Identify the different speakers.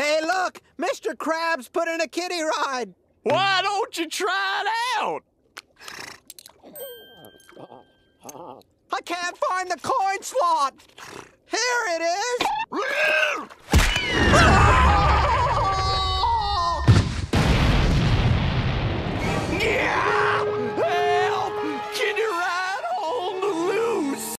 Speaker 1: Hey, look! Mr. Krabs put in a kiddie ride!
Speaker 2: Why don't you try it out?
Speaker 1: I can't find the coin slot! Here it